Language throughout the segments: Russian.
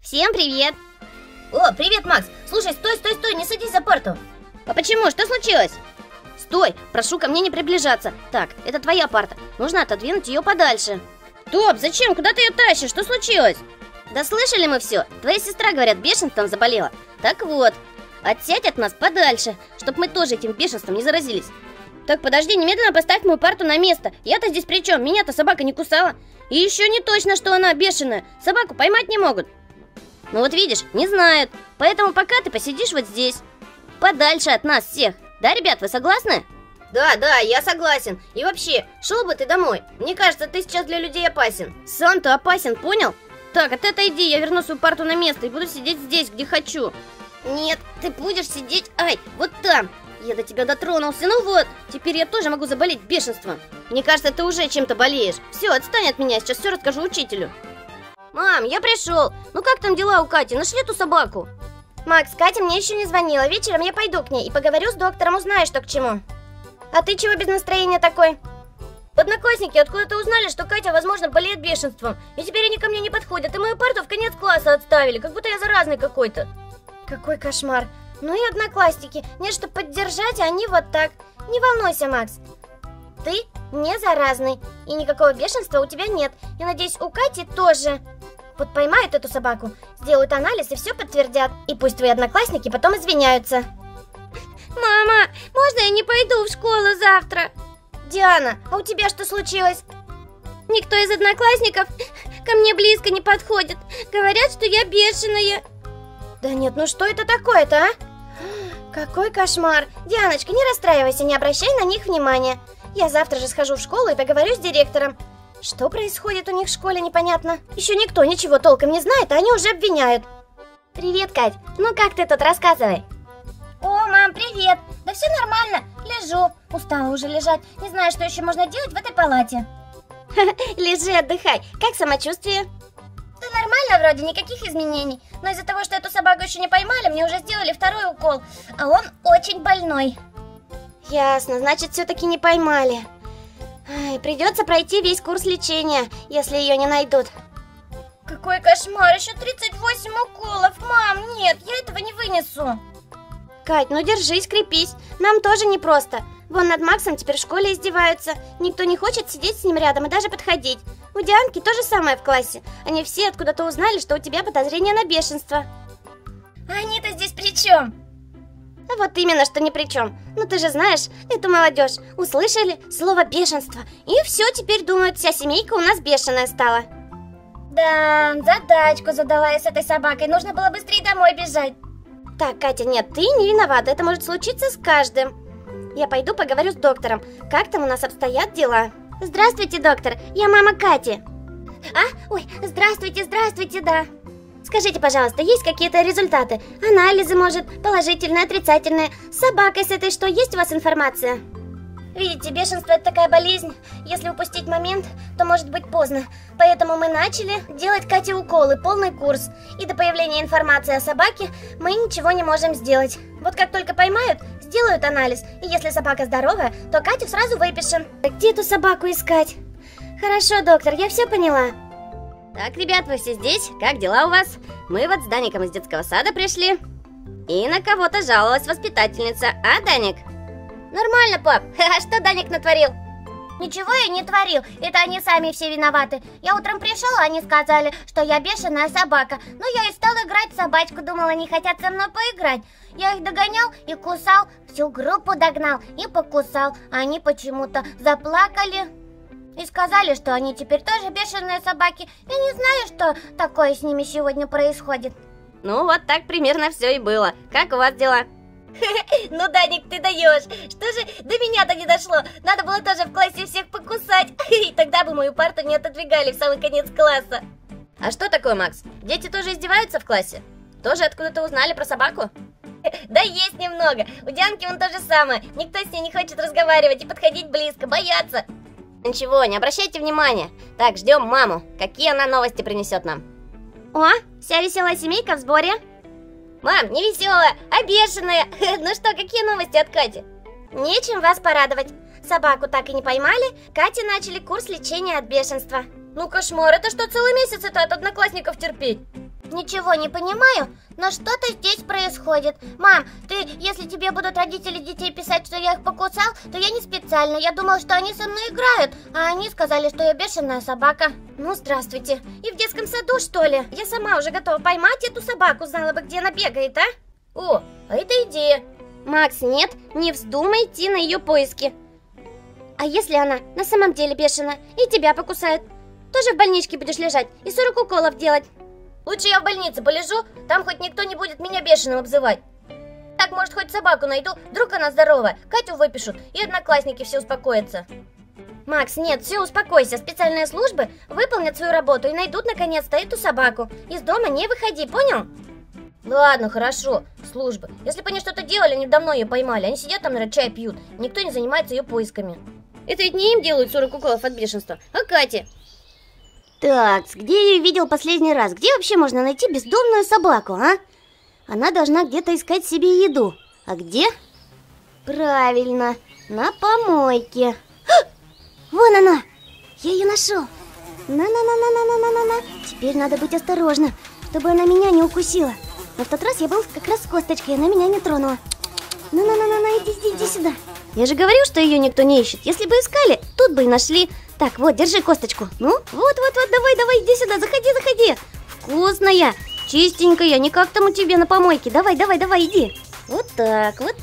Всем привет! О, привет, Макс! Слушай, стой, не садись за парту! А почему? Что случилось? Стой! Прошу ко мне не приближаться. Так, это твоя парта. Нужно отодвинуть ее подальше. Стоп! Зачем? Куда ты ее тащишь? Что случилось? Да слышали мы все. Твоя сестра, говорят, бешенством заболела. Так вот, отсядь от нас подальше, чтобы мы тоже этим бешенством не заразились. Так, подожди, немедленно поставь мою парту на место. Я-то здесь при чем? Меня-то собака не кусала. И еще не точно, что она бешеная. Собаку поймать не могут. Ну вот видишь, не знают. Поэтому пока ты посидишь вот здесь, подальше от нас всех. Да, ребят, вы согласны? Да, я согласен. И вообще, шел бы ты домой. Мне кажется, ты сейчас для людей опасен. Сам-то опасен, понял? Так, от этой иди, я верну свою парту на место и буду сидеть здесь, где хочу. Нет, ты будешь сидеть, вот там. Я до тебя дотронулся, ну вот. Теперь я тоже могу заболеть бешенством. Мне кажется, ты уже чем-то болеешь. Все, отстань от меня, сейчас все расскажу учителю. Мам, я пришел. Ну как там дела у Кати? Нашли ту собаку? Макс, Катя мне еще не звонила. Вечером я пойду к ней и поговорю с доктором, узнаю, что к чему. А ты чего без настроения такой? Одноклассники откуда-то узнали, что Катя, возможно, болеет бешенством. И теперь они ко мне не подходят. И мою парту в конец класса отставили, как будто я заразный какой-то. Какой кошмар. Ну и одноклассники. Мне, чтобы поддержать, они вот так. Не волнуйся, Макс. Ты не заразный. И никакого бешенства у тебя нет. И надеюсь, у Кати тоже. Вот поймают эту собаку, сделают анализ и все подтвердят. И пусть твои одноклассники потом извиняются. Мама, можно я не пойду в школу завтра? Диана, а у тебя что случилось? Никто из одноклассников ко мне близко не подходит. Говорят, что я бешеная. Да нет, ну что это такое-то, а? Какой кошмар. Дианочка, не расстраивайся, не обращай на них внимания. Я завтра же схожу в школу и поговорю с директором. Что происходит у них в школе, непонятно. Еще никто ничего толком не знает, а они уже обвиняют. Привет, Кать. Ну как ты тут, рассказывай. О, мам, привет. Да все нормально. Лежу. Устала уже лежать. Не знаю, что еще можно делать в этой палате. Лежи, отдыхай. Как самочувствие? Да нормально вроде, никаких изменений. Но из-за того, что эту собаку еще не поймали, мне уже сделали второй укол. А он очень больной. Ясно, значит, все-таки не поймали. Придется пройти весь курс лечения, если ее не найдут. Какой кошмар, еще 38 уколов. Мам, нет, я этого не вынесу. Кать, ну держись, крепись. Нам тоже непросто. Вон над Максом теперь в школе издеваются. Никто не хочет сидеть с ним рядом и даже подходить. У Дианки то же самое в классе. Они все откуда-то узнали, что у тебя подозрение на бешенство. А они-то здесь при чем? А вот именно, что ни при чем. Ну ты же знаешь, эту молодежь. Услышали слово бешенство. И все, теперь думают, вся семейка у нас бешеная стала. Да, задачку задала я с этой собакой. Нужно было быстрее домой бежать. Так, Катя, нет, ты не виновата. Это может случиться с каждым. Я пойду поговорю с доктором. Как там у нас обстоят дела? Здравствуйте, доктор. Я мама Кати. Ой, здравствуйте, да. Скажите, пожалуйста, есть какие-то результаты? Анализы, может, положительные, отрицательные? С собакой с этой что, есть у вас информация? Видите, бешенство – это такая болезнь. Если упустить момент, то может быть поздно. Поэтому мы начали делать Кате уколы, полный курс. И до появления информации о собаке мы ничего не можем сделать. Вот как только поймают, сделают анализ. И если собака здоровая, то Катю сразу выпишем. Где эту собаку искать? Хорошо, доктор, я все поняла. Так, ребят, вы все здесь? Как дела у вас? Мы вот с Даником из детского сада пришли. И на кого-то жаловалась воспитательница. А, Даник? Нормально, пап. А что Даник натворил? Ничего я не творил. Это они сами все виноваты. Я утром пришел, а они сказали, что я бешеная собака. Ну, я и стал играть в собачку. Думала, они хотят со мной поиграть. Я их догонял и кусал. Всю группу догнал и покусал. А они почему-то заплакали. И сказали, что они теперь тоже бешеные собаки. Я не знаю, что такое с ними сегодня происходит. Ну, вот так примерно все и было. Как у вас дела? Ну, Даник, ты даешь. Что же до меня-то не дошло? Надо было тоже в классе всех покусать. И тогда бы мою парту не отодвигали в самый конец класса. А что такое, Макс? Дети тоже издеваются в классе? Тоже откуда-то узнали про собаку? Да есть немного. У Дианки вон то же самое. Никто с ней не хочет разговаривать и подходить близко, боятся. Ничего, не обращайте внимания. Так, ждем маму. Какие она новости принесет нам? О, вся веселая семейка в сборе. Мам, не веселая, а бешеная. Ну что, какие новости от Кати? Нечем вас порадовать. Собаку так и не поймали. Кате начали курс лечения от бешенства. Ну кошмар, это что, целый месяц это от одноклассников терпеть? ничего не понимаю, но что-то здесь происходит. Мам, ты, если тебе будут родители детей писать, что я их покусал, то я не специально. Я думал, что они со мной играют, а они сказали, что я бешеная собака. Ну, здравствуйте. И в детском саду, что ли? Я сама уже готова поймать эту собаку, знала бы, где она бегает, а? О, а это идея. Макс, нет, не вздумай идти на ее поиски. А если она на самом деле бешеная и тебя покусает? Тоже в больничке будешь лежать и 40 уколов делать. Лучше я в больнице полежу, там хоть никто не будет меня бешеным обзывать. Так, может, хоть собаку найду, вдруг она здоровая, Катю выпишут, и одноклассники все успокоятся. Макс, нет, все, успокойся, специальные службы выполнят свою работу и найдут наконец-то эту собаку. Из дома не выходи, понял? Ладно, хорошо, службы. Если бы они что-то делали, они давно ее поймали, они сидят там, наверное, чай пьют, никто не занимается ее поисками. Это ведь не им делают 40 уколов от бешенства, а Кате. Так, где я ее видел последний раз? Где вообще можно найти бездомную собаку, а? Она должна где-то искать себе еду. А где? Правильно, на помойке. Вон она! Я ее нашел. На-на-на-на-на-на-на-на. Теперь надо быть осторожным, чтобы она меня не укусила. Но в тот раз я был как раз с косточкой, и она меня не тронула. На-на-на-на-на, иди сюда. Я же говорил, что ее никто не ищет. Если бы искали, тут бы и нашли. Так, вот, держи косточку. Ну, вот, давай, иди сюда, заходи. Вкусная, чистенькая, не как там у тебя на помойке. Давай, иди. Вот так. Вот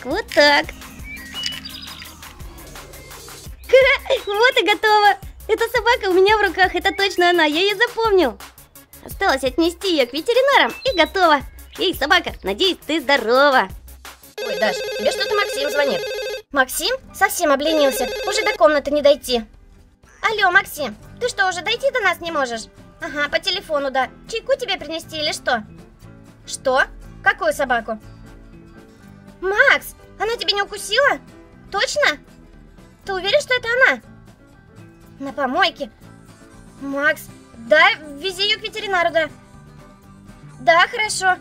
и готово. Эта собака у меня в руках, это точно она, я ее запомнил. Осталось отнести ее к ветеринарам и готово. Эй, собака, надеюсь, ты здорова. Ой, Даш, тебе что-то Максим звонит. Максим? Совсем обленился, уже до комнаты не дойти. Алло, Максим, ты что, уже дойти до нас не можешь? Ага, по телефону, да. Чайку тебе принести или что? Что? Какую собаку? Макс, она тебя не укусила? Точно? Ты уверен, что это она? На помойке. Макс, да, вези ее к ветеринару, да. Да, хорошо.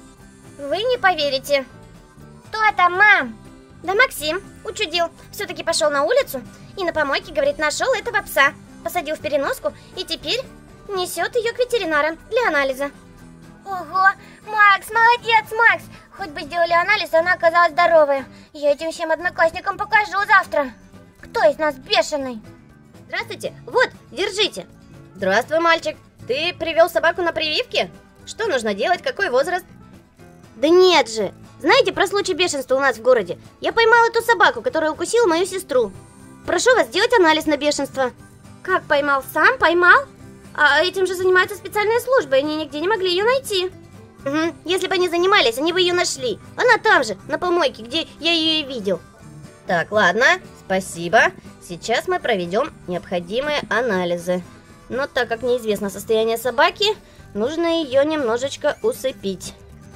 Вы не поверите. Кто там, мам? Да Максим учудил, все-таки пошел на улицу и на помойке, говорит, нашел этого пса, посадил в переноску и теперь несет ее к ветеринарам для анализа. Ого, Макс, молодец, Макс. Хоть бы сделали анализ, она оказалась здоровая. Я этим всем одноклассникам покажу завтра. Кто из нас бешеный? Здравствуйте, вот, держите. Здравствуй, мальчик. Ты привел собаку на прививки? Что нужно делать, какой возраст? Да нет же. Знаете про случай бешенства у нас в городе? Я поймал эту собаку, которая укусила мою сестру. Прошу вас сделать анализ на бешенство. Как поймал? Сам поймал? А этим же занимаются специальные службы, они нигде не могли ее найти. Угу. Если бы они занимались, они бы ее нашли. Она там же, на помойке, где я ее и видел. Так, ладно, спасибо. Сейчас мы проведем необходимые анализы. Но так как неизвестно состояние собаки, нужно ее немножечко усыпить.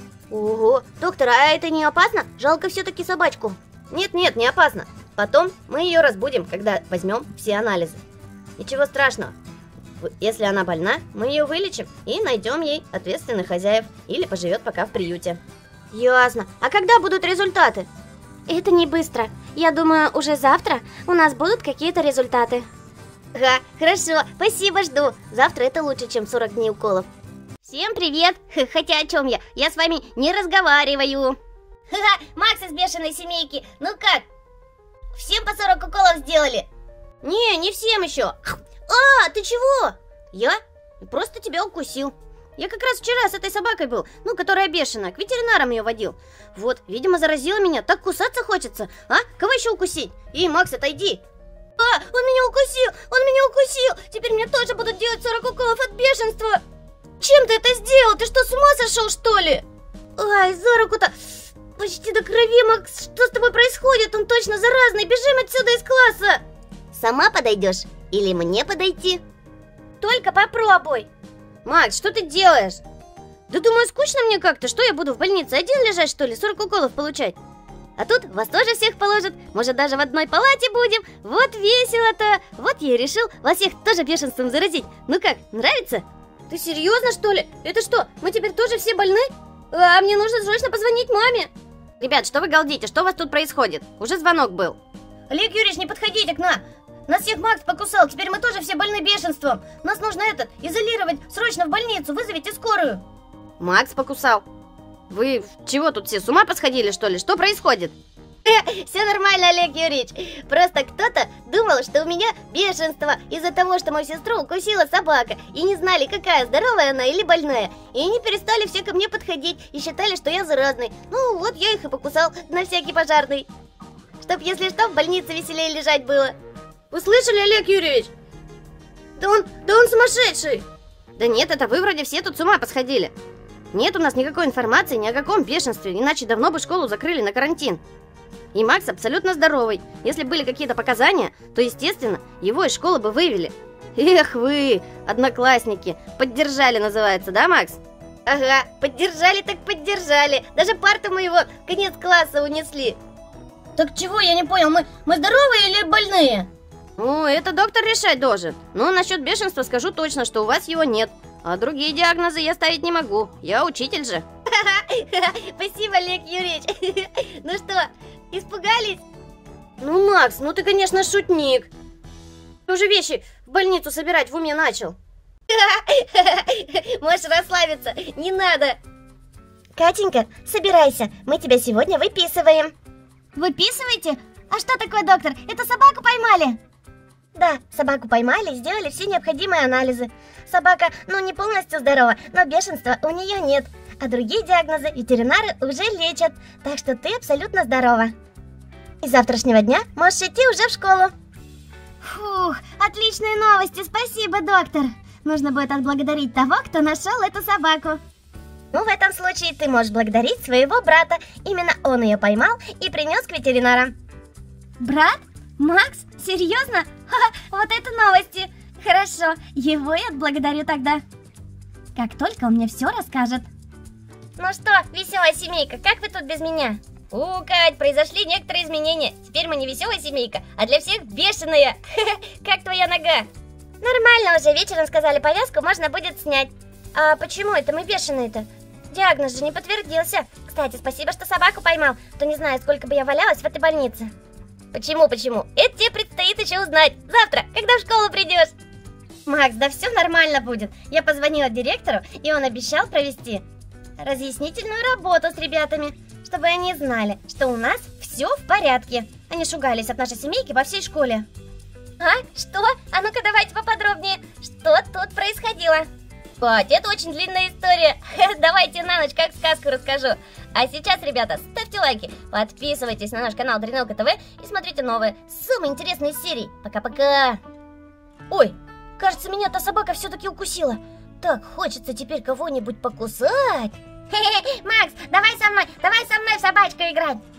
Ого, доктор, а это не опасно? Жалко все-таки собачку. Нет, не опасно. Потом мы ее разбудим, когда возьмем все анализы. Ничего страшного. Если она больна, мы ее вылечим и найдем ей ответственных хозяев или поживет пока в приюте. Ясно. А когда будут результаты? Это не быстро. Я думаю, уже завтра у нас будут какие-то результаты. Ага, хорошо, спасибо, жду. Завтра это лучше, чем 40 дней уколов. Всем привет! Хотя о чем я? Я с вами не разговариваю. Ха-ха, Макс из бешеной семейки. Ну как? Всем по 40 уколов сделали? Не всем еще. А, ты чего? Я просто тебя укусил. Я как раз вчера с этой собакой был, которая бешеная, к ветеринарам ее водил. Вот, видимо, заразила меня, так кусаться хочется. А, кого еще укусить? Эй, Макс, отойди. А, он меня укусил. Теперь мне тоже будут делать 40 уколов от бешенства. Чем ты это сделал? Ты что, с ума сошел, что ли? Ай, за руку-то почти до крови, Макс. Что с тобой происходит? Он точно заразный. Бежим отсюда из класса. Сама подойдешь? Или мне подойти? Только попробуй. Макс, что ты делаешь? Да думаю, скучно мне как-то. Что я буду в больнице один лежать, что ли? 40 уколов получать? А тут вас тоже всех положат. Может, даже в одной палате будем. Вот весело-то. Вот я и решил вас всех тоже бешенством заразить. Ну как, нравится? Ты серьезно, что ли? Это что, мы теперь тоже все больны? А мне нужно срочно позвонить маме. Ребят, что вы галдите? Что у вас тут происходит? Уже звонок был. Олег Юрьевич, не подходите к нам. Нас всех Макс покусал, теперь мы тоже все больны бешенством. Нас нужно изолировать срочно в больницу, вызовите скорую. Макс покусал. Вы чего тут все, с ума посходили, что ли? Что происходит? Все нормально, Олег Юрьевич. Просто кто-то думал, что у меня бешенство из-за того, что мою сестру укусила собака. И не знали, какая, здоровая она или больная. И они перестали все ко мне подходить и считали, что я заразный. Ну вот я их и покусал на всякий пожарный. Чтоб, если что, в больнице веселее лежать было. Вы слышали, Олег Юрьевич? Да он сумасшедший. Да нет, это вы вроде все тут с ума посходили. Нет у нас никакой информации ни о каком бешенстве, иначе давно бы школу закрыли на карантин. И Макс абсолютно здоровый. Если были какие-то показания, то, естественно, его из школы бы вывели. Эх вы, одноклассники, поддержали, называется, да, Макс? Ага, поддержали так поддержали. Даже парту моего в конец класса унесли. Так чего, я не понял, мы здоровые или больные? Ну, это доктор решать должен. Но насчет бешенства скажу точно, что у вас его нет. А другие диагнозы я ставить не могу. Я учитель же. Спасибо, Олег Юрьевич. Ну что, испугались? Ну, Макс, ну ты, конечно, шутник. Ты уже вещи в больницу собирать в уме начал. Можешь расслабиться, не надо. Катенька, собирайся, мы тебя сегодня выписываем. Выписываете? А что такое, доктор? Это собаку поймали? Да, собаку поймали, сделали все необходимые анализы. Собака, не полностью здорова, но бешенства у нее нет. А другие диагнозы ветеринары уже лечат, так что ты абсолютно здорова. И с завтрашнего дня можешь идти уже в школу. Фух, отличные новости, спасибо, доктор. Нужно будет отблагодарить того, кто нашел эту собаку. Ну, в этом случае ты можешь благодарить своего брата. Именно он ее поймал и принес к ветеринарам. Брат? Макс? Серьезно? Ха, вот это новости! Хорошо, его я отблагодарю тогда. Как только он мне все расскажет. Ну что, веселая семейка, как вы тут без меня? Кать, произошли некоторые изменения. Теперь мы не веселая семейка, а для всех бешеная. Как твоя нога? Нормально уже, вечером сказали, повязку можно будет снять. А почему это мы бешеные-то? Диагноз же не подтвердился. Кстати, спасибо, что собаку поймал. То не знаю, сколько бы я валялась в этой больнице. Почему? Это тебе предстоит еще узнать. Завтра, когда в школу придешь. Макс, да все нормально будет. Я позвонила директору, и он обещал провести разъяснительную работу с ребятами, чтобы они знали, что у нас все в порядке. Они шугались от нашей семейки по всей школе. А? Что? А ну-ка давайте поподробнее. Что тут происходило? Кать, это очень длинная история. Давайте на ночь как сказку расскажу. А сейчас, ребята, ставьте лайки, подписывайтесь на наш канал Дренелка ТВ и смотрите новые, самые интересные серии. Пока-пока. Ой, кажется, меня та собака все-таки укусила. Так хочется теперь кого-нибудь покусать. Макс, давай со мной в собачку играть.